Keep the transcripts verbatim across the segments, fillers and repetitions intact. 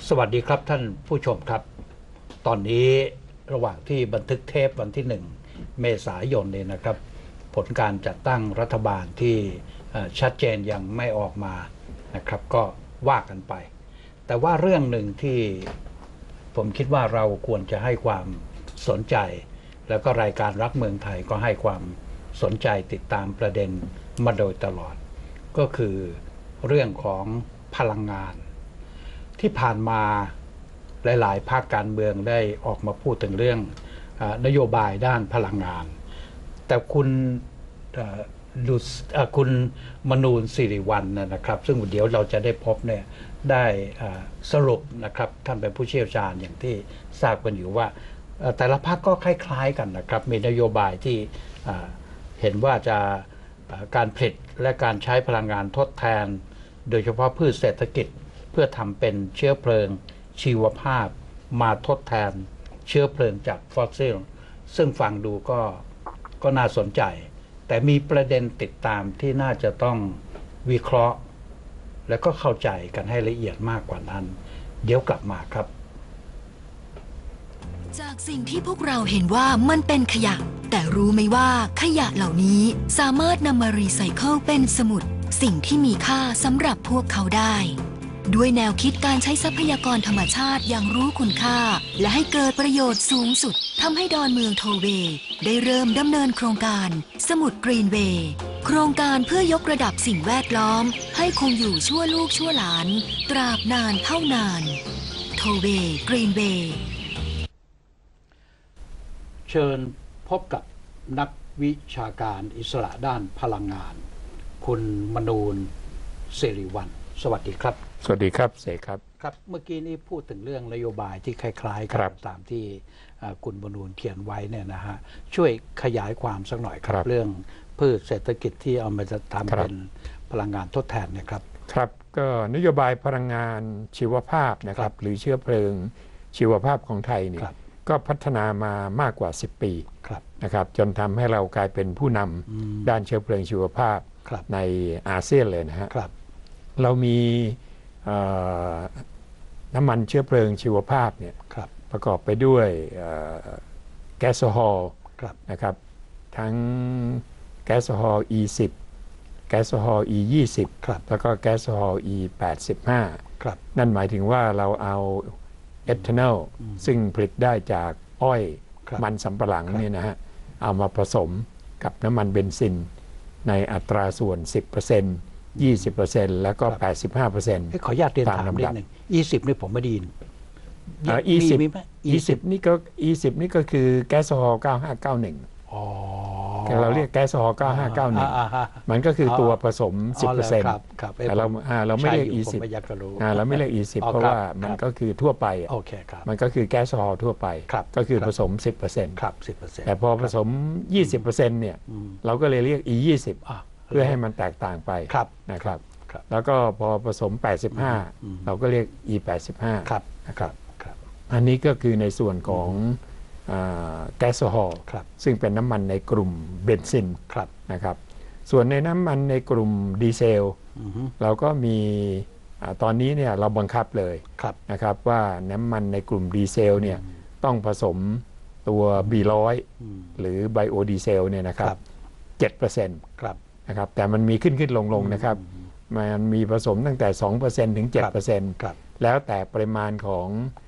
สวัสดีครับท่านผู้ชมครับตอนนี้ระหว่างที่บันทึกเทปวันที่หนึ่งเมษายนเนี่ยนะครับผลการจัดตั้งรัฐบาลที่ชัดเจนยังไม่ออกมานะครับก็ว่ากันไปแต่ว่าเรื่องหนึ่งที่ผมคิดว่าเราควรจะให้ความสนใจแล้วก็รายการรักเมืองไทยก็ให้ความสนใจติดตามประเด็นมาโดยตลอดก็คือเรื่องของพลังงานที่ผ่านมาหลายๆภาคการเมืองได้ออกมาพูดถึงเรื่องนโยบายด้านพลังงานแต่คุณดุษคุณมนูนสิริวัลย์นะครับซึ่งเดี๋ยวเราจะได้พบเนี่ยได้สรุปนะครับท่านเป็นผู้เชี่ยวชาญอย่างที่ทราบกันอยู่ว่าแต่ละพรรคก็คล้ายๆกันนะครับมีนโยบายที่เห็นว่าจะการผลิตและการใช้พลังงานทดแทนโดยเฉพาะพืชเศรษฐกิจเพื่อทำเป็นเชื้อเพลิงชีวภาพมาทดแทนเชื้อเพลิงจากฟอสซิลซึ่งฟังดูก็ก็น่าสนใจแต่มีประเด็นติดตามที่น่าจะต้องวิเคราะห์และก็เข้าใจกันให้ละเอียดมากกว่านั้นเดี๋ยวกลับมาครับจากสิ่งที่พวกเราเห็นว่ามันเป็นขยะแต่รู้ไหมว่าขยะเหล่านี้สามารถนำมารีไซเคิลเป็นสมุดสิ่งที่มีค่าสำหรับพวกเขาได้ด้วยแนวคิดการใช้ทรัพยากรธรรมชาติอย่างรู้คุณค่าและให้เกิดประโยชน์สูงสุดทำให้ดอนเมืองโทเวย์ได้เริ่มดำเนินโครงการสมุดกรีนเวย์โครงการเพื่อยกระดับสิ่งแวดล้อมให้คงอยู่ชั่วลูกชั่วหลานตราบนานเท่านานโทเวย์กรีนเวย์เชิญพบกับนักวิชาการอิสระด้านพลังงานคุณมนูนสิริวัลย์สวัสดีครับสวัสดีครับเสกครับครับเมื่อกี้นี้พูดถึงเรื่องนโยบายที่คล้ายๆกันตามที่คุณมนูนเขียนไว้เนี่ยนะฮะช่วยขยายความสักหน่อยครับเรื่องพืชเศรษฐกิจที่เอามาจะทำเป็นพลังงานทดแทนนะครับครับก็นโยบายพลังงานชีวภาพนะครับหรือเชื้อเพลิงชีวภาพของไทยนี่ก็พัฒนามามากกว่าสิบปีนะครับจนทำให้เรากลายเป็นผู้นำด้านเชื้อเพลิงชีวภาพในอาเซียนเลยนะฮะเรามีน้ำมันเชื้อเพลิงชีวภาพเนี่ยประกอบไปด้วยแก๊สโซฮอลนะครับทั้งแก๊สโซฮอล อี สิบ แก๊สโซฮอล อี ยี่สิบ แล้วก็แก๊สโซฮอล อี แปดสิบห้า นั่นหมายถึงว่าเราเอาเอทานอลซึ่งผลิตได้จากอ้อยมันสำปะหลังเนี่ยนะฮะเอามาผสมกับน้ำมันเบนซินในอัตราส่วน สิบเปอร์เซ็นต์ยี่สิบเปอร์เซ็นต์ แล้วก็ แปดสิบห้าเปอร์เซ็นต์ขออนุญาตเรียนถามนิดหนึ่ง ยี่สิบ นี่ผมไม่ได้ยินอี สิบ อี สิบ นี่ก็ อี สิบ นี่ก็คือแก๊สโซฮอล เก้าห้าเก้าหนึ่งอ๋อเราเรียกแก๊สโซฮอล เก้าห้าเก้าหนึ่งมันก็คือตัวผสม สิบเปอร์เซ็นต์ แต่เราเราไม่เรียก อี สิบ เราไม่เรียก อี สิบ เพราะว่ามันก็คือทั่วไปมันก็คือแก๊สโซฮอลทั่วไปก็คือผสม สิบเปอร์เซ็นต์ แต่พอผสม ยี่สิบเปอร์เซ็นต์ เนี่ยเราก็เลยเรียก อี ยี่สิบเพื่อให้มันแตกต่างไปนะครับแล้วก็พอผสมแปดสิบห้าเราก็เรียก อี แปดสิบห้านะครับอันนี้ก็คือในส่วนของแก๊สโซฮอลซึ่งเป็นน้ำมันในกลุ่มเบนซินนะครับส่วนในน้ำมันในกลุ่มดีเซลเราก็มีตอนนี้เนี่ยเราบังคับเลยนะครับว่าน้ำมันในกลุ่มดีเซลเนี่ยต้องผสมตัว บี หนึ่งร้อย หรือไบโอดีเซลเนี่ยนะครับ เจ็ดเปอร์เซ็นต์ นะครับแต่มันมีขึ้นขึ้นลงลงนะครับมันมีผสมตั้งแต่ สองเปอร์เซ็นต์ ถึง เจ็ดเปอร์เซ็นต์ แล้วแต่ปริมาณของ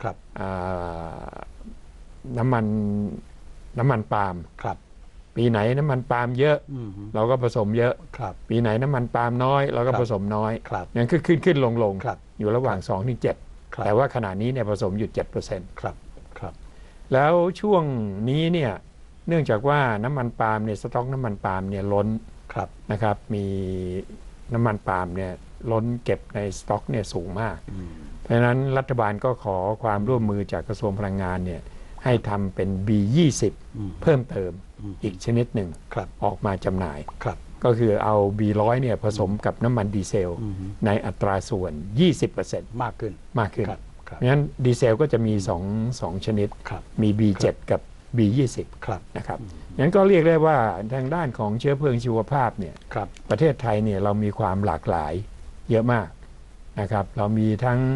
น้ำมันน้ำมันปาล์มปีไหนน้ำมันปาล์มเยอะเราก็ผสมเยอะปีไหนน้ำมันปาล์มน้อยเราก็ผสมน้อยยังขึ้นขึ้นขึ้นลงลงอยู่ระหว่าง สองถึงเจ็ด แต่ว่าขณะนี้เนี่ยผสมอยู่ เจ็ดเปอร์เซ็นต์ แล้วช่วงนี้เนี่ยเนื่องจากว่าน้ำมันปาล์มเนี่ยสต็อกน้ำมันปาล์มเนี่ยล้นนะครับมีน้ำมันปาล์มเนี่ยล้นเก็บในสต็อกเนี่ยสูงมากเพราะฉะนั้นรัฐบาลก็ขอความร่วมมือจากกระทรวงพลังงานเนี่ยให้ทำเป็น บี ยี่สิบ เพิ่มเติมอีกชนิดหนึ่งออกมาจำหน่ายก็คือเอา บี หนึ่งร้อย เนี่ยผสมกับน้ำมันดีเซลในอัตราส่วน ยี่สิบเปอร์เซ็นต์ มากขึ้นมากขึ้นเพราะฉะนั้นดีเซลก็จะมีสองสองชนิดมี บี เจ็ด กับ บี ยี่สิบ นะครับงั้นก็เรียกได้ว่าทางด้านของเชื้อเพลิงชีวภาพเนี่ยประเทศไทยเนี่ยเรามีความหลากหลายเยอะมากนะครับเรามีทั้ง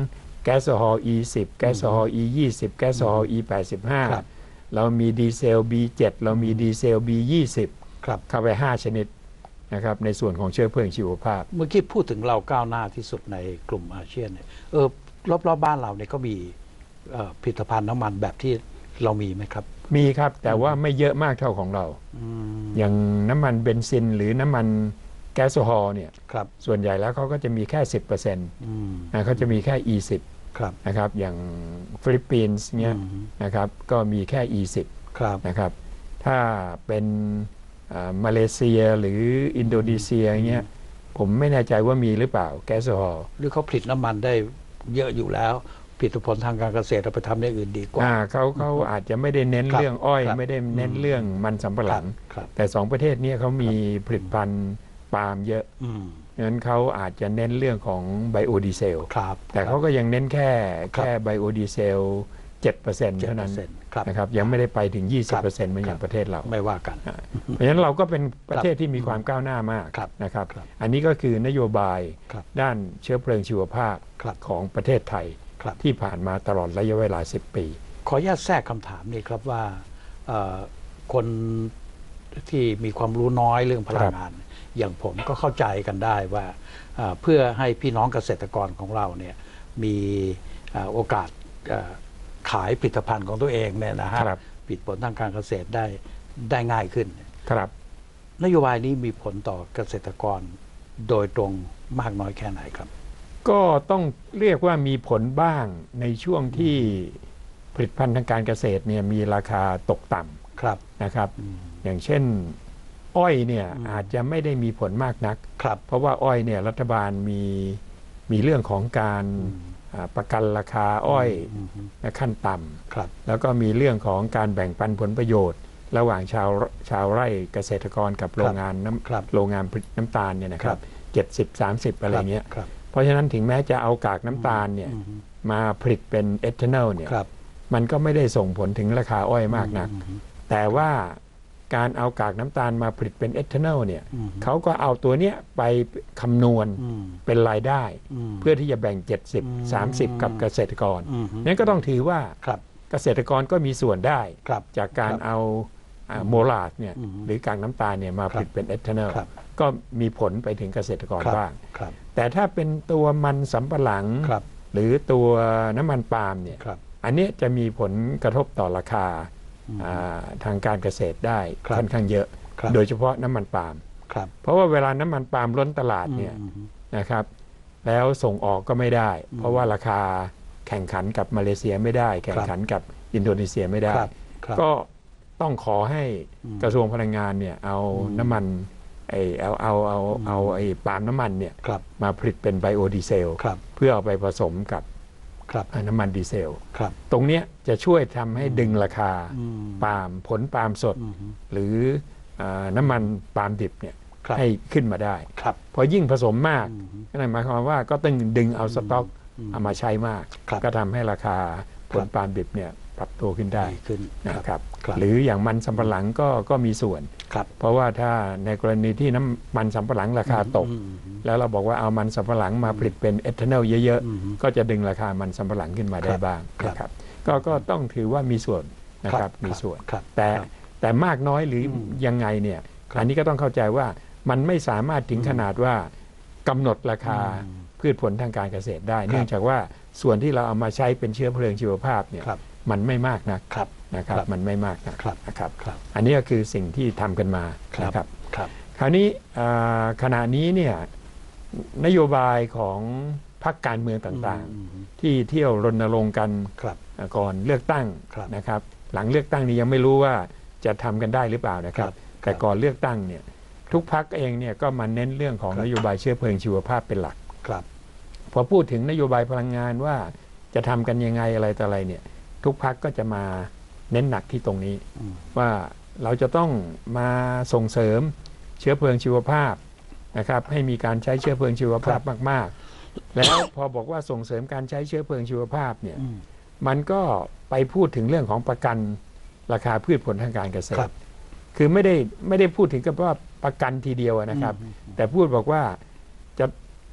แก๊สโซฮอล์ อี สิบ แก๊สโซฮอล์ อี ยี่สิบ แก๊สโซฮอล์ อี แปดสิบห้า เรามีดีเซล บี เจ็ด เรามีดีเซล บี ยี่สิบ เข้าไปห้าชนิดนะครับในส่วนของเชื้อเพลิงชีวภาพเมื่อกี้พูดถึงเราก้าวหน้าที่สุดในกลุ่มอาเซียนเนี่ยเออรอบๆบ้านเราเนี่ยก็มีผลิตภัณฑ์น้ำมันแบบที่เรามีไหมครับมีครับแต่ว่าไม่เยอะมากเท่าของเราอย่างน้ำมันเบนซินหรือน้ำมันแก๊สโซฮอล์เนี่ยส่วนใหญ่แล้วเขาก็จะมีแค่ สิบเปอร์เซ็นต์ นะเขาจะมีแค่ อี สิบ นะครับอย่างฟิลิปปินส์เนี่ยนะครับก็มีแค่ อี สิบ นะครับถ้าเป็นมาเลเซียหรืออินโดนีเซียเงี้ยผมไม่แน่ใจว่ามีหรือเปล่าแก๊สโซฮอล์หรือเขาผลิตน้ำมันได้เยอะอยู่แล้วผลิตผลทางการเกษตรเอาไปทำอย่างอื่นดีกว่าเขาเขาอาจจะไม่ได้เน้นเรื่องอ้อยไม่ได้เน้นเรื่องมันสำปะหลังแต่สองประเทศนี้เขามีผลิตภัณฑ์ปาล์มเยอะงั้นเขาอาจจะเน้นเรื่องของไบโอดีเซลแต่เขาก็ยังเน้นแค่แค่ไบโอดีเซล เจ็ดเปอร์เซ็นต์ เท่านั้นนะครับยังไม่ได้ไปถึง ยี่สิบเปอร์เซ็นต์ เหมือนอย่างประเทศเราไม่ว่ากันเพราะฉะนั้นเราก็เป็นประเทศที่มีความก้าวหน้ามากนะครับอันนี้ก็คือนโยบายด้านเชื้อเพลิงชีวภาพของประเทศไทยที่ผ่านมาตลอดระยะเวลาสิบปีขออนุญาตแทรกคำถามนี้ครับว่าคนที่มีความรู้น้อยเรื่องพลังงานอย่างผมก็เข้าใจกันได้ว่าเพื่อให้พี่น้องเกษตรกรของเราเนี่ยมีโอกาสขายผลิตภัณฑ์ของตัวเองเนี่ยนะฮะผลิตผลทางการเกษตรได้ได้ง่ายขึ้นครับนโยบายนี้มีผลต่อเกษตรกรโดยตรงมากน้อยแค่ไหนครับก็ต้องเรียกว่ามีผลบ้างในช่วงที่ผลิตภัณฑ์ทางการเกษตรเนี่ยมีราคาตกต่ำนะครับอย่างเช่นอ้อยเนี่ยอาจจะไม่ได้มีผลมากนักเพราะว่าอ้อยเนี่ยรัฐบาลมีมีเรื่องของการประกันราคาอ้อยขั้นต่ำแล้วก็มีเรื่องของการแบ่งปันผลประโยชน์ระหว่างชาวชาวไร่เกษตรกรกับโรงงานน้ำโรงงานน้ำตาลเนี่ยนะครับเจ็ดสิบ สามสิบอะไรเงี้ยเพราะฉะนั้นถึงแม้จะเอากากน้ำตาลเนี่ยมาผลิตเป็นเอทานอลเนี่ยมันก็ไม่ได้ส่งผลถึงราคาอ้อยมากนักแต่ว่าการเอากากน้ำตาลมาผลิตเป็นเอทานอลเนี่ยเขาก็เอาตัวเนี้ยไปคำนวณเป็นรายได้เพื่อที่จะแบ่งเจ็ดสิบ สามสิบกับเกษตรกรนั้นก็ต้องถือว่าเกษตรกรก็มีส่วนได้จากการเอาโมลาสเนี่ยหรือกากน้ำตาลเนี่ยมาผลิตเป็นเอทานอลก็มีผลไปถึงเกษตรกรบ้างแต่ถ้าเป็นตัวมันสำปะหลังหรือตัวน้ำมันปาล์มเนี่ยอันนี้จะมีผลกระทบต่อราคาทางการเกษตรได้ค่อนข้างเยอะโดยเฉพาะน้ำมันปาล์มเพราะว่าเวลาน้ำมันปาล์มล้นตลาดเนี่ยนะครับแล้วส่งออกก็ไม่ได้เพราะว่าราคาแข่งขันกับมาเลเซียไม่ได้แข่งขันกับอินโดนีเซียไม่ได้ก็ต้องขอให้กระทรวงพลังงานเนี่ยเอาน้ำมันไอเอาเอาเอาเอาไอ้ปาล์มน้ำมันเนี่ยมาผลิตเป็นไบโอดีเซลเพื่อเอาไปผสมกับน้ำมันดีเซลตรงนี้จะช่วยทำให้ดึงราคาปาล์มผลปาล์มสดหรือน้ำมันปาล์มดิบเนี่ยให้ขึ้นมาได้พอยิ่งผสมมากนั่นหมายความว่าก็ต้องดึงเอาสต็อกเอามาใช้มากก็ทำให้ราคาผลปาล์มดิบเนี่ยปรับตัวขึ้นได้นะครับหรืออย่างมันสำปะหลังก็ก็มีส่วนเพราะว่าถ้าในกรณีที่น้ำมันสำปะหลังราคาตกแล้วเราบอกว่าเอามันสำปะหลังมาผลิตเป็นเอทานอลเยอะๆก็จะดึงราคามันสำปะหลังขึ้นมาได้บ้างนะครับก็ก็ต้องถือว่ามีส่วนนะครับมีส่วนแต่แต่มากน้อยหรือยังไงเนี่ยอันนี้ก็ต้องเข้าใจว่ามันไม่สามารถถึงขนาดว่ากำหนดราคาพืชผลทางการเกษตรได้เนื่องจากว่าส่วนที่เราเอามาใช้เป็นเชื้อเพลิงชีวภาพเนี่ยมันไม่มากนักนะครับมันไม่มากนะครับนะครับอันนี้ก็คือสิ่งที่ทำกันมานะครับคราวนี้ขณะนี้เนี่ยนโยบายของพรรคการเมืองต่างๆที่เที่ยวรณรงค์กันก่อนเลือกตั้งนะครับหลังเลือกตั้งนี้ยังไม่รู้ว่าจะทำกันได้หรือเปล่านะครับแต่ก่อนเลือกตั้งเนี่ยทุกพรรคเองเนี่ยก็มาเน้นเรื่องของนโยบายเชื้อเพลิงชีวภาพเป็นหลักพอพูดถึงนโยบายพลังงานว่าจะทำกันยังไงอะไรต่ออะไรเนี่ยทุกพรรคก็จะมาเน้นหนักที่ตรงนี้ว่าเราจะต้องมาส่งเสริมเชื้อเพลิงชีวภาพนะครับให้มีการใช้เชื้อเพลิงชีวภาพมากๆแล้วพอบอกว่าส่งเสริมการใช้เชื้อเพลิงชีวภาพเนี่ยมันก็ไปพูดถึงเรื่องของประกันราคาพืชผลทางการเกษตรคือไม่ได้ไม่ได้พูดถึงกับว่าประกันทีเดียวนะครับแต่พูดบอกว่าจะ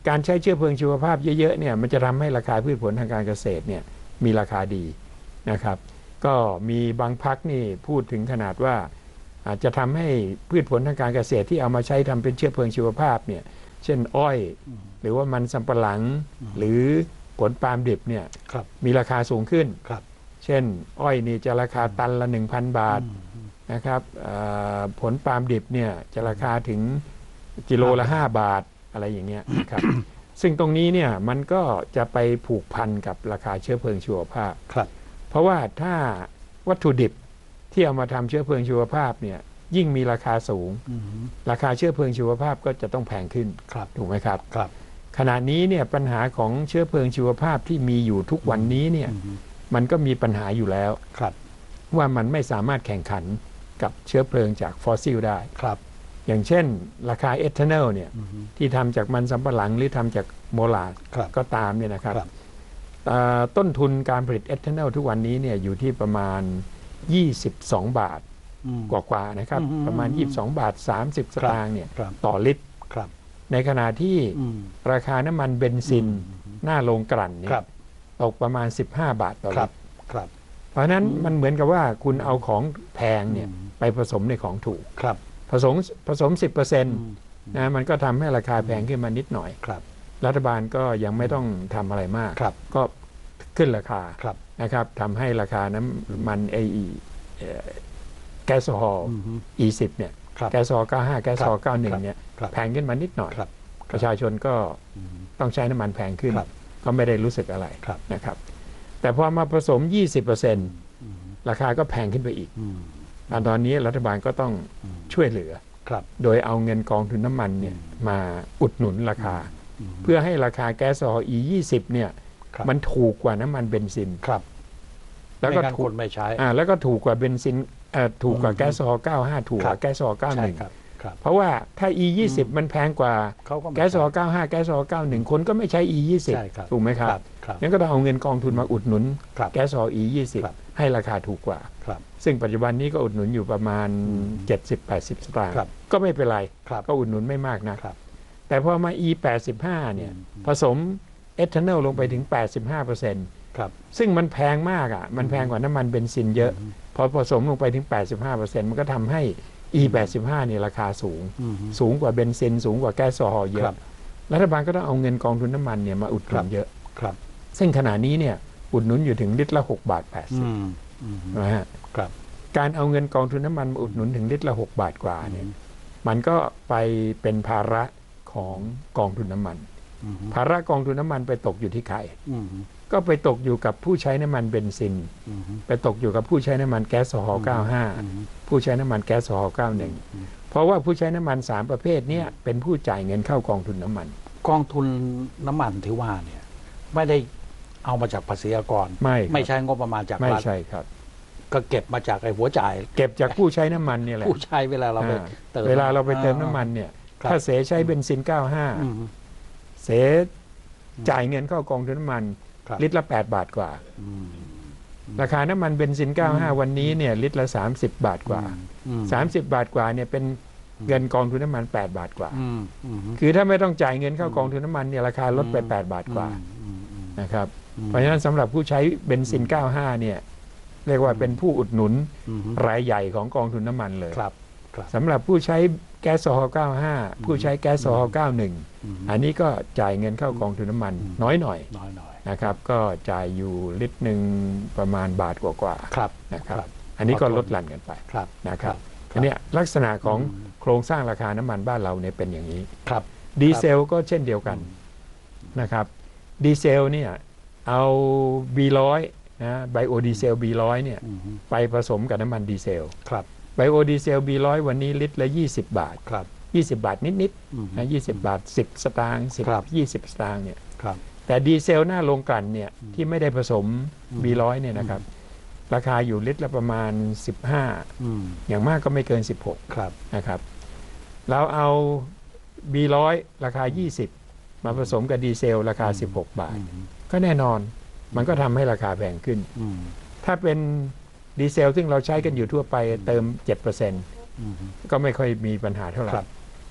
การใช้เชื้อเพลิงชีวภาพเยอะๆเนี่ยมันจะทำให้ราคาพืชผลทางการเกษตรเนี่ยมีราคาดีนะครับก็มีบางพรรคนี่พูดถึงขนาดว่าอาจจะทำให้พืชผลทางการเกษตรที่เอามาใช้ทำเป็นเชื้อเพลิงชีวภาพเนี่ยเช่นอ้อยหรือว่ามันสำปะหลังหรือผลปาล์มดิบเนี่ยมีราคาสูงขึ้นเช่นอ้อยนี่จะราคาตันละ หนึ่งพัน บาทนะครับผลปาล์มดิบเนี่ยจะราคาถึงกิโลละห้าบาทอะไรอย่างเงี้ยครับ ซึ่งตรงนี้เนี่ยมันก็จะไปผูกพันกับราคาเชื้อเพลิงชีวภาพเพราะว่าถ้าวัตถุดิบที่เอามาทำเชื้อเพลิงชีวภาพเนี่ยยิ่งมีราคาสูงราคาเชื้อเพลิงชีวภาพก็จะต้องแพงขึ้นถูกไหมครับขณะนี้เนี่ยปัญหาของเชื้อเพลิงชีวภาพที่มีอยู่ทุกวันนี้เนี่ยมันก็มีปัญหาอยู่แล้วว่ามันไม่สามารถแข่งขันกับเชื้อเพลิงจากฟอสซิลได้อย่างเช่นราคาเอทานอลเนี่ยที่ทำจากมันสำปะหลังหรือทำจากโมลาสก็ตามเนี่ยนะครับต้นทุนการผลิตเอทานอลทุกวันนี้เนี่ยอยู่ที่ประมาณยี่สิบสองบาทกว่าๆนะครับประมาณยี่สิบสองบาทสามสิบสตางค์เนี่ยต่อลิตรในขณะที่ราคาน้ำมันเบนซินหน้าโรงกลั่นเนี่ยตกประมาณสิบห้าบาทต่อลิตรเพราะนั้นมันเหมือนกับว่าคุณเอาของแพงเนี่ยไปผสมในของถูกผสมผสม สิบเปอร์เซ็นต์ นะมันก็ทำให้ราคาแพงขึ้นมานิดหน่อยรัฐบาลก็ยังไม่ต้องทำอะไรมากก็ขึ้นราคานะครับทำให้ราคาน้ำมันไอแก๊สโซฮอล์ อี สิบ เนี่ยแก๊สโซฮอล์ เก้าสิบห้า แก๊สโซฮอล์ เก้าสิบเอ็ด เนี่ยแพงขึ้นมานิดหน่อยประชาชนก็ต้องใช้น้ำมันแพงขึ้นก็ไม่ได้รู้สึกอะไรนะครับแต่พอมาผสม ยี่สิบเปอร์เซ็นต์ ราคาก็แพงขึ้นไปอีกตอนนี้รัฐบาลก็ต้องช่วยเหลือโดยเอาเงินกองทุนน้ำมันเนี่ยมาอุดหนุนราคาเพื่อให้ราคาแก๊สโซฮอล์ อี ยี่สิบ เนี่ยมันถูกกว่าน้ำมันเบนซินแล้วก็ถูกไม่ใช้แล้วก็ถูกกว่าเบนซินถูกกว่าแก๊สโซฮอล์ เก้าสิบห้า ถูกกว่าแก๊สโซฮอล์ เก้าสิบเอ็ด เพราะว่าถ้า อี ยี่สิบ มันแพงกว่าแก๊สโซฮอล์ เก้าสิบห้า แก๊สโซฮอล์ เก้าสิบเอ็ด คนก็ไม่ใช้ อี ยี่สิบ ถูกไหมครับงั้นก็ต้องเอาเงินกองทุนมาอุดหนุนแก๊สโซฮอล์ อี ยี่สิบ ให้ราคาถูกกว่าซึ่งปัจจุบันนี้ก็อุดหนุนอยู่ประมาณ เจ็ดสิบ แปดสิบ สตางค์ก็ไม่เป็นไรก็อุดหนุนไม่มากนะแต่พอมา อี แปดสิบห้า เนี่ยผสมเอทานอลลงไปถึง แปดสิบห้าเปอร์เซ็นต์ ซึ่งมันแพงมากอ่ะมันแพงกว่าน้ำมันเบนซินเยอะพอผสมลงไปถึง แปดสิบห้าเปอร์เซ็นต์ มันก็ทำให้ อี แปดสิบห้า เนี่ยราคาสูงสูงกว่าเบนซินสูงกว่าแก๊สโซฮอล์เยอะรัฐบาลก็ต้องเอาเงินกองทุนน้ำมันเนี่ยมาอุดหนุนเยอะซึ่งขณะนี้เนี่ยอุดหนุนอยู่ถึงลิตรละหกบาทแปดสิบนะฮะการเอาเงินกองทุนน้ำมันมาอุดหนุนถึงลิตรละหกบาทกว่าเนี่ยมันก็ไปเป็นภาระของกองทุนน้ำมันภาระกองทุนน้ำมันไปตกอยู่ที่ใครก็ไปตกอยู่กับผู้ใช้น้ำมันเบนซินไปตกอยู่กับผู้ใช้น้ำมันแก๊สโซฮอล์ เก้าสิบห้า ผู้ใช้น้ำมันแก๊สโซฮอล์ เก้าสิบเอ็ด เพราะว่าผู้ใช้น้ำมันสามประเภทนี้เป็นผู้จ่ายเงินเข้ากองทุนน้ำมันกองทุนน้ำมันที่ว่าเนี่ยไม่ได้เอามาจากภาษีอากรไม่ไม่ใช่งบประมาณจากรัฐไม่ใช่ครับก็เก็บมาจากไอ้หัวจ่ายเก็บจากผู้ใช้น้ำมันเนี่ยแหละผู้ใช้เวลาเราไปเติมเวลาเราไปเติมน้ำมันเนี่ยถ้าเสใช้เบนซินเก้าสิบห้าเสจ่ายเงินเข้ากองทุนน้ำมันลิตรละแปดบาทกว่าราคาน้ำมันเบนซินเก้าสิบห้าวันนี้เนี่ยลิตรละสามสิบบาทกว่าสามสิบบาทกว่าเนี่ยเป็นเงินกองทุนน้ำมันแปดบาทกว่าคือถ้าไม่ต้องจ่ายเงินเข้ากองทุนน้ำมันเนี่ยราคาลดไปแปดบาทกว่านะครับเพราะฉะนั้นสำหรับผู้ใช้เบนซินเก้าสิบห้าเนี่ยเรียกว่าเป็นผู้อุดหนุนรายใหญ่ของกองทุนน้ำมันเลยสำหรับผู้ใช้แก๊สโซฮอล์ เก้าสิบห้า ผู้ใช้แก๊สโซฮอล์ เก้าสิบเอ็ด อันนี้ก็จ่ายเงินเข้ากองทุนน้ำมันน้อยหน่อยนะครับก็จ่ายอยู่ลิตรหนึ่งประมาณบาทกว่าๆนะครับอันนี้ก็ลดหลั่นกันไปนะครับอันนี้ลักษณะของโครงสร้างราคาน้ำมันบ้านเราเนี่ยเป็นอย่างนี้ดีเซลก็เช่นเดียวกันนะครับดีเซลเนี่ยเอา บี หนึ่งร้อย นะไบโอดีเซล บี หนึ่งร้อย เนี่ยไปผสมกับน้ำมันดีเซลไบโอดีเซล บี หนึ่งร้อย วันนี้ลิตรละยี่สิบบาทยี่สิบบาทนิดๆนะยี่สิบบาทสิบสตางค์สิบ ยี่สิบสตางค์เนี่ยแต่ดีเซลหน้าโรงกลั่นเนี่ยที่ไม่ได้ผสม บี หนึ่งร้อย เนี่ยนะครับราคาอยู่ลิตรละประมาณสิบห้าอย่างมากก็ไม่เกินสิบหกนะครับเราเอา บี หนึ่งร้อย ราคายี่สิบมาผสมกับดีเซลราคาสิบหกบาทก็แน่นอนมันก็ทำให้ราคาแพงขึ้นถ้าเป็นดีเซลซึ่งเราใช้กันอยู่ทั่วไปเติม เจ็ดเปอร์เซ็นต์ ก็ไม่ค่อยมีปัญหาเท่าไหร่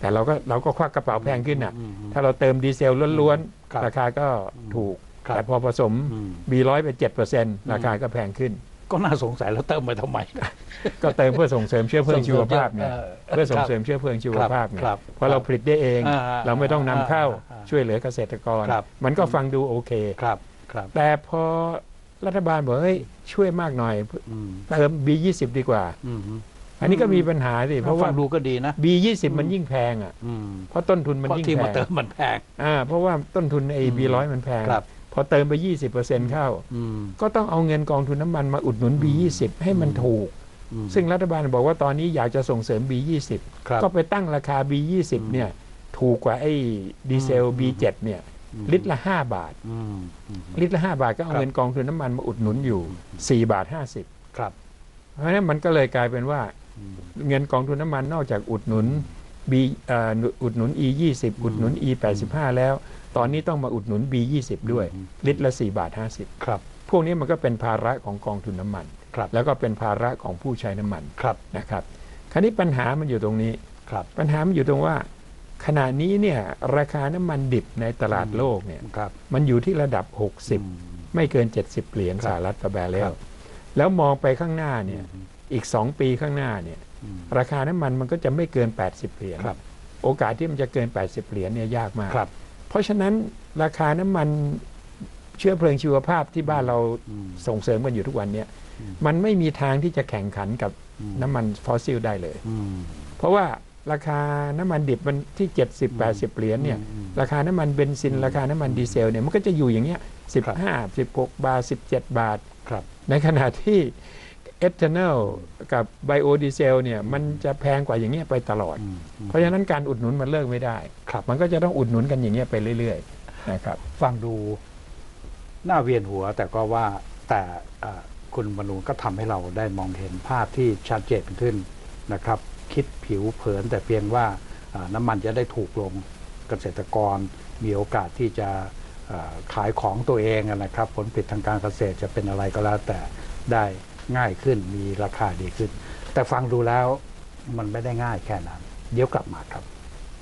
แต่เราก็เราก็ควักกระเป๋าแพงขึ้นอ่ะอืมถ้าเราเติมดีเซลล้วนครับๆราคาก็ถูกครับแต่พอผสมอืมบีร้อยไปเจ็ดเปอร์เซ็นต์ราคาก็แพงขึ้นก็น่าสงสัยแล้วเติมไปทำไมก็เติมเพื่อส่งเสริมเชื้อเพลิงชีวภาพเนี่ยเออเพื่อส่งเสริมเชื้อเพลิงชีวภาพเนี่ยครับเพราะเราผลิตได้เองอ่าเราไม่ต้องนำเข้าอ่าช่วยเหลือเกษตรกรครับมันก็ฟังดูโอเคครับครับแต่พอรัฐบาลบอกเฮ้ยช่วยมากหน่อยอืมเติม บี ยี่สิบ ดีกว่าอืมอันนี้ก็มีปัญหาสิเพราะว่าฟังดูก็ดีนะบี ยี่สิบ มันยิ่งแพงอ่ะอืมเพราะต้นทุนมันเพราะยิ่งที่แพมาง เติมมันแพงอ่าเพราะว่าต้นทุนไอ้อืมบีร้อยมันแพงครับพอเติมไป ยี่สิบเปอร์เซ็นต์ เข้าอืมก็ต้องเอาเงินกองทุนน้ำมันมาอุดหนุน บี ยี่สิบ ให้มันถูกอืมซึ่งรัฐบาลบอกว่าตอนนี้อยากจะส่งเสริม บี ยี่สิบครับก็ไปตั้งราคา บี ยี่สิบ เนี่ยถูกกว่าไอ้ดีเซลอืมบี เจ็ด เนี่ยอืมลิตรละห้าบาทอืมอืมลิตรละห้าบาทก็เอาครับเงินกองทุนน้ำมันมาอุดหนุนอยู่สี่บาทห้าสิบครับเพราะฉะนั้นมันก็เลยกลายเป็นว่าอืมเงินกองทุนน้ำมันนอกจากอุดหนุน B เอ่ออุดหนุน อี ยี่สิบ อุดหนุน อี แปดสิบห้า แล้ว ตอนนี้ต้องมาอุดหนุน บี ยี่สิบ ด้วยอืมลิตรละสี่บาทห้าสิบครับพวกนี้มันก็เป็นภาระของกองทุนน้ำมันครับแล้วก็เป็นภาระของผู้ใช้น้ำมันครับนะครับคราวนี้ปัญหามันอยู่ตรงนี้ครับปัญหามันอยู่ตรงว่า ขณะนี้เนี่ยราคาน้ำมันดิบในตลาดโลกเนี่ยครับมันอยู่ที่ระดับ หกสิบอืมไม่เกิน เจ็ดสิบ เหรียญครับสหรัฐต่อแบเรครัลบแล้วมองไปข้างหน้าเนี่ยอีกสองปีข้างหน้าเนี่ยอืมราคาน้ำมันมันก็จะไม่เกิน แปดสิบ เหรียญครับโอกาสที่มันจะเกิน แปดสิบ เหรียญเนี่ยยากมากครับเพราะฉะนั้นราคาน้ำมันเชื้อเพลิงชีวภาพที่บ้านเราอืมส่งเสริมกันอยู่ทุกวันเนี่ยอืมมันไม่มีทางที่จะแข่งขันกับอืมน้ำมันฟอสซิลได้เลยอืมเพราะว่าราคาน้ำมันดิบมันที่ เจ็ดสิบ แปดสิบ เหรียญเนี่ยอืมราคาน้ำมันเบนซิน ราคาน้ำมันดีเซลเนี่ยมันก็จะอยู่อย่างเงี้ยสิบห้า สิบหก บาท สิบเจ็ด บาทครับในขณะที่เอทานอลกับไบโอดีเซลเนี่ยมันจะแพงกว่าอย่างเงี้ยไปตลอดอืมอืมเพราะฉะนั้นการอุดหนุนมันเลิกไม่ได้ครับมันก็จะต้องอุดหนุนกันอย่างเงี้ยไปเรื่อยๆนะครับฟังดูหน้าเวียนหัว แต่ก็ว่าแต่เอ่อคุณมนูก็ทำให้เราได้มองเห็นภาพที่ชัดเจนขึ้นนะครับ คิดผิวเผินแต่เพียงว่าเอ่อน้ำมันจะได้ถูกลงเกษตรกร มีโอกาสที่จะเอ่อขายของตัวเองนะครับ ผลผลิตทางการเกษตรจะเป็นอะไรก็แล้วแต่ได้ง่ายขึ้นมีราคาดีขึ้น แต่ฟังดูแล้วมันไม่ได้ง่ายแค่นั้น เดี๋ยวกลับมาครับ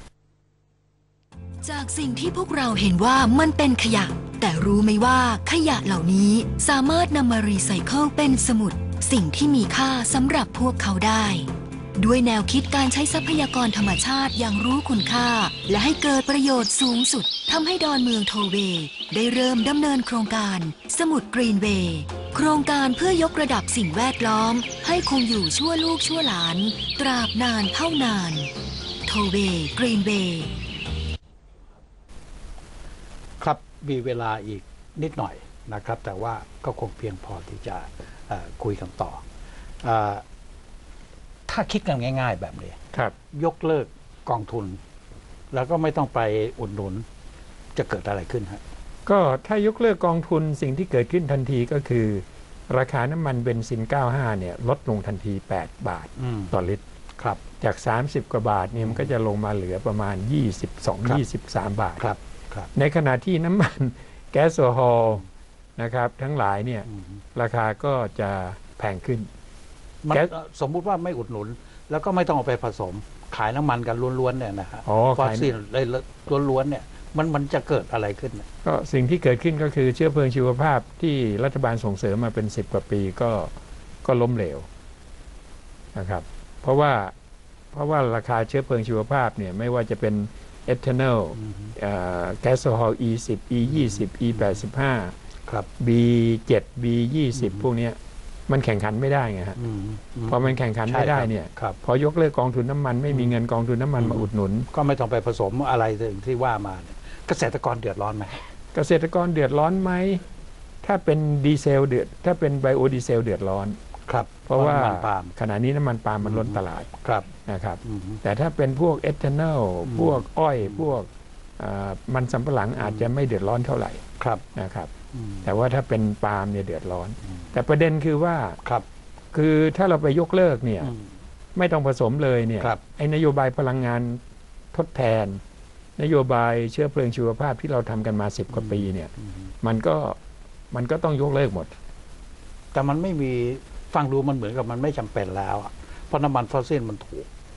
จากสิ่งที่พวกเราเห็นว่ามันเป็นขยะ แต่รู้ไหมว่าขยะเหล่านี้สามารถนำมารีไซเคิลเป็นสมุด สิ่งที่มีค่าสำหรับพวกเขาได้ ด้วยแนวคิดการใช้ทรัพยากรธรรมชาติอย่างรู้คุณค่า และให้เกิดประโยชน์สูงสุดทำให้ดอนเมืองโทเวย์ได้เริ่มดำเนินโครงการสมุดกรีนเวย์โครงการเพื่อยกระดับสิ่งแวดล้อม ให้คงอยู่ชั่วลูกชั่วหลาน ตราบนานเท่านานโทเวย์กรีนเวย์ครับมีเวลาอีกนิดหน่อยนะครับ แต่ว่าก็คงเพียงพอที่จะเอ่อคุยกันต่อเอ่อถ้าคิดกันง่าย ๆ แบบนี้ครับยกเลิกกองทุน แล้วก็ไม่ต้องไปอุดหนุนจะเกิดอะไรขึ้นฮะก็ถ้ายกเลิกกองทุนสิ่งที่เกิดขึ้นทันทีก็คือ ราคาน้ำมันเบนซิน เก้าสิบห้า เนี่ยลดลงทันที แปด บาทอืมต่อลิตรครับจาก สามสิบ กว่าบาทเนี่ยมันก็จะลงมาเหลือประมาณ ยี่สิบสองครับยี่สิบสาม บาทครับครับในขณะที่น้ำมัน แก๊สโซฮอลนะครับ ทั้งหลายเนี่ยอืมราคาก็จะแพงขึ้นมันแก๊สเอ่อสมมุติว่าไม่อุดหนุน แล้วก็ไม่ต้องเอาไปผสม ขายน้ำมันกันล้วนๆเนี่ยนะฮะอ๋อฟอสขายซิลเลยล้วนๆเนี่ยมันมันจะเกิดอะไรขึ้นเนี่ยก็สิ่งที่เกิดขึ้นก็คือเชื้อเพลิงชีวภาพที่รัฐบาลส่งเสริมมาเป็นสิบกว่าปีก็ก็ล้มเหลวนะครับ เพราะว่าเพราะว่าราคาเชื้อเพลิงชีวภาพเนี่ยไม่ว่าจะเป็นเอทานอลแก๊สโซฮอล อี สิบ อี ยี่สิบ อี แปดสิบห้าครับบี เจ็ด บี ยี่สิบ พวกเนี้ยมันแข่งขันไม่ได้ไงฮะอืมอืมพอมันแข่งขันไม่ได้เนี่ยครับพอยกเลิกกองทุนน้ำมันไม่มีเงินกองทุนน้ำมันมาอุดหนุนก็ไม่ต้องไปผสมอะไรที่ว่ามาเนี่ยเกษตรกรเดือดร้อนไหมเกษตรกรเดือดร้อนไหมถ้าเป็นดีเซลเดือดถ้าเป็นไบโอดีเซลเดือดร้อนครับเพราะว่าน้ำมันปาล์มขณะนี้น้ำมันปาล์มมันล้นตลาดครับนะครับอืมแต่ถ้าเป็นพวกเอทานอลอืมพวกอ้อยพวกอ่ามันสำปะหลังอาจจะไม่เดือดร้อนเท่าไหร่ครับนะครับอืมแต่ว่าถ้าเป็นปาล์มเนี่ยเดือดร้อนอืมแต่ประเด็นคือว่าครับคือถ้าเราไปยกเลิกเนี่ยอืมไม่ต้องผสมเลยเนี่ยครับไอ้นโยบายพลังงานทดแทน นโยบายเชื้อเพลิงชีวภาพที่เราทำกันมาสิบกว่าปีเนี่ยอืมมันก็มันก็ต้องยกเลิกหมดแต่มันไม่มีฟังดูมันเหมือนกับมันไม่จำเป็นแล้วอะเพราะน้ำมันฟอสซิลมันถูก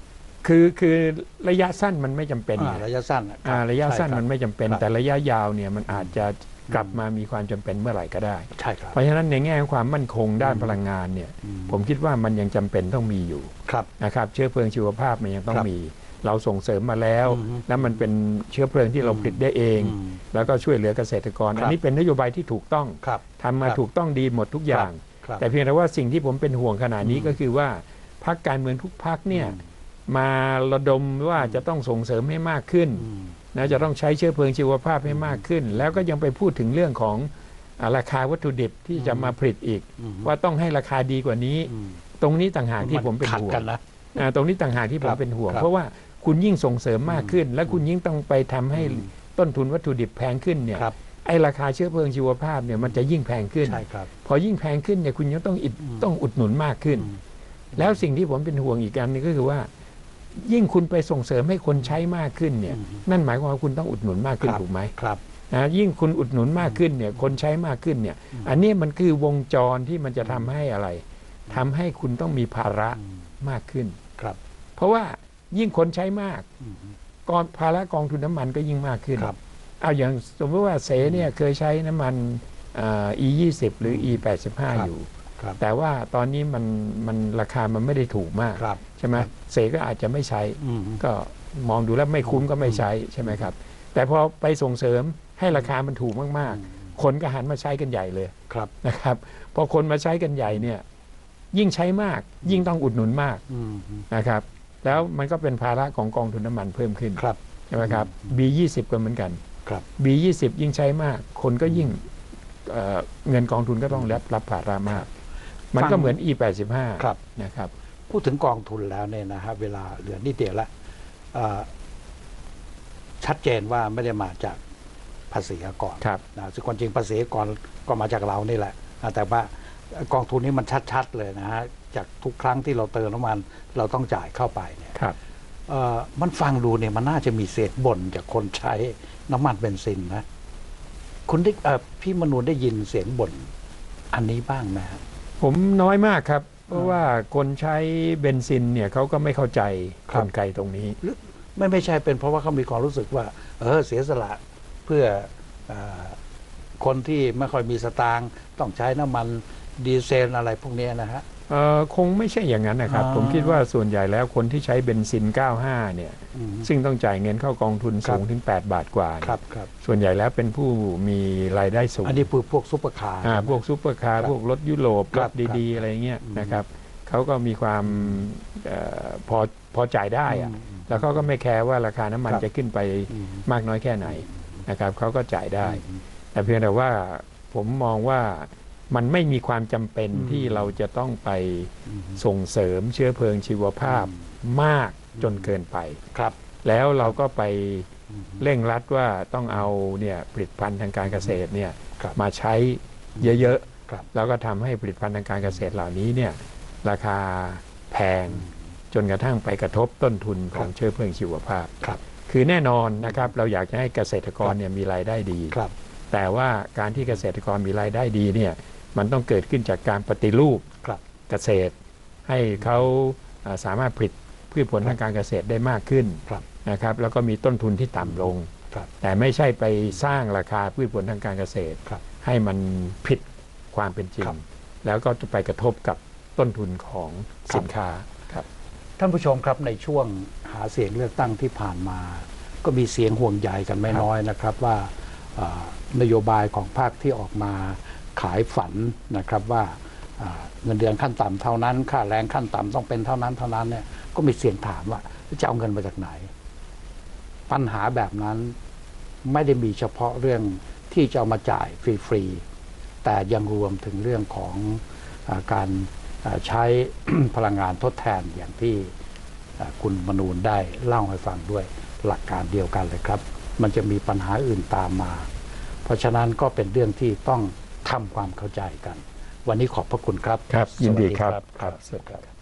คือคือระยะสั้นมันไม่จำเป็นอ่าระยะสั้นอ่าระยะสั้นใช่ครับมันไม่จำเป็นครับแต่ระยะยาวเนี่ยมันอาจจะกลับมามีความจำเป็นเมื่อไหร่ก็ได้ใช่ครับเพราะฉะนั้นในแง่ของความมั่นคงด้านพลังงานเนี่ยอืมผมคิดว่ามันยังจำเป็นต้องมีอยู่ครับนะครับเชื้อเพลิงชีวภาพมันยังต้องครับมี เราส่งเสริมมาแล้วอืมแล้วมันเป็นเชื้อเพลิงที่เราผลิตได้เองอืมแล้วก็ช่วยเหลือเกษตรกรครับอันนี้เป็นนโยบายที่ถูกต้องครับทำมาครับถูกต้องดีหมดทุกอย่างครับแต่เพียงแต่ว่าสิ่งที่ผมเป็นห่วงขณะนี้อืมก็คือว่าพรรคการเมืองทุกพรรคเนี่ยอืมมาระดมว่าจะต้องส่งเสริมให้มากขึ้นอืมนะจะต้องใช้เชื้อเพลิงชีวภาพให้มากขึ้น แล้วก็ยังไปพูดถึงเรื่องของอ่าราคาวัตถุดิบที่จะมาผลิตอีกอืมว่าต้องให้ราคาดีกว่านี้อืมตรงนี้ต่างหากที่ผมเป็นขัดห่วงกันนะอ่าตรงนี้ต่างหากที่ผครัมบเป็นห่วงครับเพราะว่าคุณยิ่งส่งเสริมมากขึ้น และคุณยิ่งต้องไปทำให้อืมต้นทุนวัตถุดิบแพงขึ้นเนี่ยครับไอ้ราคาเชื้อเพลิงชีวภาพเนี่ยมันจะยิ่งแพงขึ้นใช่ครับพอยิ่งแพงขึ้นเนี่ยคุณยังต้องอิดอืมต้องอุดหนุนมากขึ้นอืมแล้วสิ่งที่ผมเป็นห่วงอีกอันหนึงก็คือว่า ยิ่งคุณไปส่งเสริมให้คนใช้มากขึ้นเนี่ยอืมนั่นหมายความว่าคุณต้องอุดหนุนมากขึ้นครับถูกไหมครับนะยิ่งคุณอุดหนุนมากขึ้นเนี่ยคนใช้มากขึ้นเนี่ยอืมอันนี้มันคือวงจรที่มันจะทำให้อะไรทำให้คุณต้องมีภาระอืมมากขึ้นครับเพราะว่ายิ่งคนใช้มากอืมกองภาระกองทุนน้ำมันก็ยิ่งมากขึ้นครับเอาอย่างสมมติว่าเสเนี่ยเคยใช้น้ำมันอ่า อี ยี่สิบ หรือ อี แปดสิบห้าครับอยู่ครับแต่ว่าตอนนี้มันมันราคามันไม่ได้ถูกมากครับใช่ไหมครับเสก็อาจจะไม่ใช้อืมก็มองดูแล้วไม่คุ้มก็ไม่ใช้ใช่ไหมครับ แต่พอไปส่งเสริมให้ราคามันถูกมากอืมๆ คนก็หันมาใช้กันใหญ่เลยครับนะครับพอคนมาใช้กันใหญ่เนี่ยยิ่งใช้มาก ยิ่งต้องอุดหนุนมากอืมนะครับ แล้วมันก็เป็นภาระของกองทุนน้ำมันเพิ่มขึ้นครับใช่ไหมครับอืมบี ยี่สิบ ก็เหมือนกันครับบี ยี่สิบ ยิ่งใช้มาก คนก็ยิ่งเอ่อเงินกองทุนก็ต้องรับรับภาระมาก มันก็เหมือน อี แปดสิบห้าครับนะครับพูดถึงกองทุนแล้วเนี่ยนะฮะเวลาเหลือนิดเดียวละเอ่อชัดเจนว่าไม่ได้มาจากภาษีอากรครับนะซึ่งความจริงภาษีอากรก็มาจากเรานี่แหละนะแต่ว่ากองทุนนี้มันชัดๆเลยนะฮะจากทุกครั้งที่เราเติมน้ำมันเราต้องจ่ายเข้าไปเนี่ยครับเอ่อมันฟังดูเนี่ยมันน่าจะมีเศษบ่นจากคนใช้น้ำมันเบนซินนะคุณได้เอ่อพี่มนูนได้ยินเสียงบ่นอันนี้บ้างไหมฮะผมน้อยมากครับ เพราะว่าคนใช้เบนซินเนี่ยเขาก็ไม่เข้าใจครักบลไกตรงนี้หรือไม่ไม่ใช่เป็นเพราะว่าเขามีความรู้สึกว่า เออเสียสละเพื่อเออคนที่ไม่ค่อยมีสตางค์ต้องใช้น้ำมันดีเซลอะไรพวกเนี้ยนะฮะเอ่อคงไม่ใช่อย่างนั้นนะครับอ่าผมคิดว่าส่วนใหญ่แล้วคนที่ใช้เบนซิน เก้าสิบห้า เนี่ยอืมซึ่งต้องจ่ายเงินเข้ากองทุนครัสูบงถึง แปด บาทกว่าเนี่ยครับครับส่วนใหญ่แล้วเป็นผู้มีรายได้สูงอันนี้คือพวกซุปเปอร์คาร์อ่าพวกซุปเปอร์คาครัร์บพวกรถยุโรปครรับถดีๆ อะไรเงี้ยอืมนะครับเขาก็มีความเอ่อพอพอจ่ายได้อะอืมแล้วเขาก็ไม่แคร์ว่าราคาน้ำมันครับจะขึ้นไปอืมมากน้อยแค่ไหนนะครับเขาก็จ่ายได้อืมแต่เพียงแต่ว่าผมมองว่ามันไม่มีความจำเป็นอืมที่เราจะต้องไปอืมส่งเสริมเชื้อเพลิงชีวภาพอืมมากจนเกินไปครับแล้วเราก็ไปอืมเร่งรัดว่าต้องเอาเนี่ยผลิตภัณฑ์ทางการเกษตรเนี่ยครับมาใช้เยอะครับๆแล้วก็ทำให้ผลิตภัณฑ์ทางการเกษตรเหล่านี้เนี่ยราคาแพงจนกระทั่งไปกระทบต้นทุนของเชื้อเพลิงชีวภาพครับคือแน่นอนนะครับเราอยากจะให้เกษตรกรครับเนี่ยมีรายได้ดีครับแต่ว่าการที่เกษตรกรมีรายได้ดีเนี่ยมันต้องเกิดขึ้นจากการปฏิรูปครับเกษตร ให้เขาอ่าสามารถผลิตพืชผลทางการเกษตรได้มากขึ้นครับนะครับแล้วก็มีต้นทุนที่ต่ำลงครับแต่ไม่ใช่ไปสร้างราคาพืชผลทางการเกษตรครับให้มันผิดความเป็นจริงครับแล้วก็จะไปกระทบกับต้นทุนของสินค้าครับท่านผู้ชมครับในช่วงหาเสียงเลือกตั้งที่ผ่านมา ก็มีเสียงห่วงใยกันไม่น้อยนะครับว่าเอ่อนโยบายของภาคที่ออกมาขายฝันนะครับว่าอ่าเงินเดือนขั้นต่ำเท่านั้นค่าแรงขั้นต่ำต้องเป็นเท่านั้นเท่านั้นเนี่ยก็มีเสียงถามว่าจะเอาเงินมาจากไหน ปัญหาแบบนั้นไม่ได้มีเฉพาะเรื่องที่จะเอามาจ่ายฟรีๆแต่ยังรวมถึงเรื่องของอาการอ่าใช้ พลังงานทดแทนอย่างที่อ่าคุณมนูนได้เล่าให้ฟังด้วยหลักการเดียวกันเลยครับ มันจะมีปัญหาอื่นตามมา เพราะฉะนั้นก็เป็นเรื่องที่ต้องทำความเข้าใจกัน วันนี้ขอบพระคุณครับครับยินดีครับสวัสครับสวัสดีครับ